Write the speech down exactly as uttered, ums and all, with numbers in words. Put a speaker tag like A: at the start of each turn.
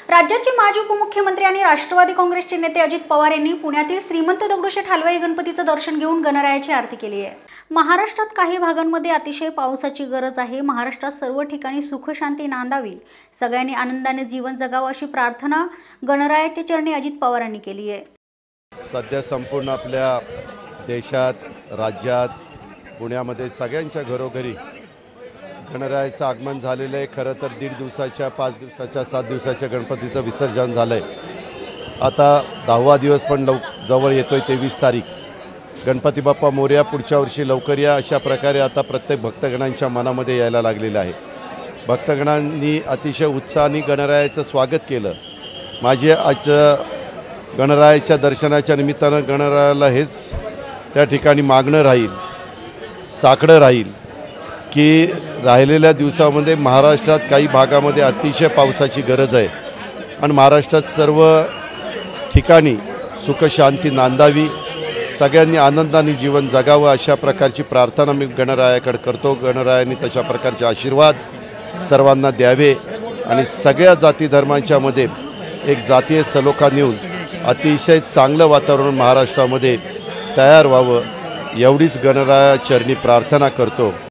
A: राज्याचे माजी उपमुख्यमंत्री आणि राष्ट्रवादी काँग्रेसचे नेते अजित पवार यांनी पुण्यातील श्रीमंत दगडूशेठ हलवाई गणपतीचं दर्शन घेऊन गणरायाची आरती केली आहे। महाराष्ट्रात काही भागांमध्ये अतिशय पावसाची गरज आहे। महाराष्ट्रात सर्व ठिकाणी सुख शांती नांदावी, सगळ्यांनी आनंदाने जीवन जगावं अशी प्रार्थना गणरायाच्या चरणी अजित पवारांनी केली आहे।
B: सध्या संपूर्ण आपल्या देशात, राज्यात, पुण्यामध्ये सगळ्यांच्या घरोघरी गणरायाचं आगमन झालेलं आहे। खरं तर दीड दिवसाच्या, पाच दिवसाच्या, सात दिवसाच्या गणपतीचं विसर्जन झालं आहे। आता दहावा दिवस पण लव जवळ येतोय, तेवीस तारीख। गणपती बाप्पा मोरया, पुढच्या वर्षी लवकर या, अशा प्रकारे आता प्रत्येक भक्तगणांच्या मनामध्ये यायला लागलेलं आहे। भक्तगणांनी अतिशय उत्साहाने गणरायाचं स्वागत केलं। माझे आज गणरायाच्या दर्शनाच्या निमित्तानं गणरायाला हेच त्या ठिकाणी मागणं राहील, साकडं राहील की राहिलेल्या दिवसामध्ये महाराष्ट्रात काही भागामध्ये अतिशय पावसाची गरज आहे आणि महाराष्ट्रात सर्व ठिकाणी सुखशांती नांदावी, सगळ्यांनी आनंदाने जीवन जगावं अशा प्रकारची प्रार्थना मी गणरायाकडे करतो। गणरायाने तशा प्रकारचे आशीर्वाद सर्वांना द्यावे आणि सगळ्या जाती धर्मांच्यामध्ये एक जातीय सलोखा नेऊन अतिशय चांगलं वातावरण महाराष्ट्रामध्ये तयार व्हावं, एवढीच गणराया चरणी प्रार्थना करतो।